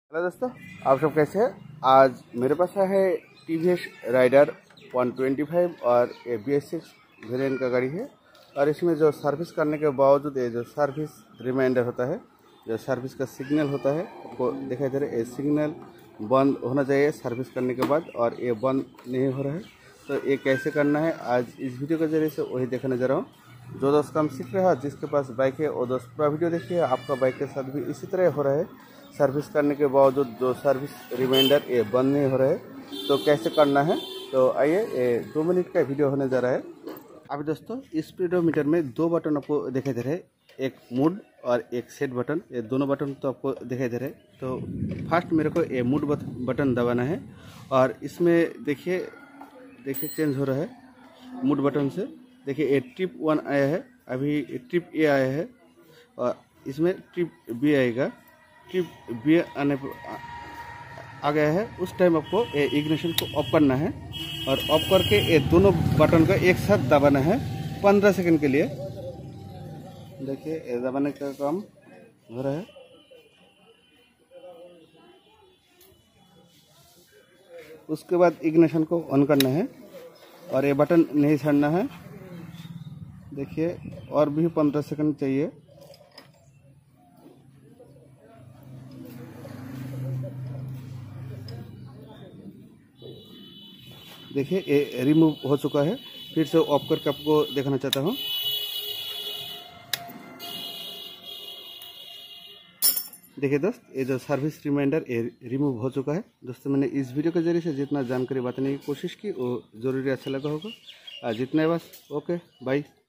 Hello दोस्तों, आप सब कैसे हैं। आज मेरे पास है टीवीएस राइडर 125 और ये BS6 वेरिएंट का गाड़ी है। और इसमें जो सर्विस करने के बावजूद ये जो सर्विस रिमाइंडर होता है, जो सर्विस का सिग्नल होता है, आपको दिखाई दे रहा है। ये सिग्नल बंद होना चाहिए सर्विस करने के बाद, और ये बंद नहीं हो रहा है। तो ये कैसे करना है आज इस वीडियो के जरिए से वही देखने जा रहा हूँ। जो दोस्त काम सीख रहा है, जिसके पास बाइक है वो दोस्त पूरा वीडियो देखिए। आपका बाइक के साथ भी इसी तरह हो रहा है, सर्विस करने के बावजूद जो सर्विस रिमाइंडर ये बंद नहीं हो रहा है, तो कैसे करना है। तो आइए, ये 2 मिनट का वीडियो होने जा रहा है। अभी दोस्तों स्पीडोमीटर में 2 बटन आपको दिखाई दे रहे हैं, एक मूड और एक सेट बटन। ये दोनों बटन तो आपको दिखाई दे रहे हैं। तो फर्स्ट मेरे को ये मूड बटन दबाना है, और इसमें देखिए चेंज हो रहा है मूड बटन से। देखिए ये ट्रिप 1 आया है, अभी ट्रिप ए आया है, और इसमें ट्रिप बी आएगा। ट्रिप बी आने आ गया है, उस टाइम आपको इग्निशन को ऑफ करना है, और ऑफ करके ये दोनों बटन को एक साथ दबाना है 15 सेकंड के लिए। देखिए ये दबाने का काम हो रहा है। उसके बाद इग्निशन को ऑन करना है, और ये बटन नहीं छाड़ना है। देखिए और भी 15 सेकंड चाहिए। देखिए ये रिमूव हो चुका है। फिर से ऑफ करके आपको दिखाना चाहता हूँ। देखिए दोस्त, ये जो सर्विस रिमाइंडर ये रिमूव हो चुका है। दोस्तों मैंने इस वीडियो के जरिए से जितना जानकारी बताने की कोशिश की वो ज़रूरी अच्छा लगा होगा। जितना है बस, ओके बाय।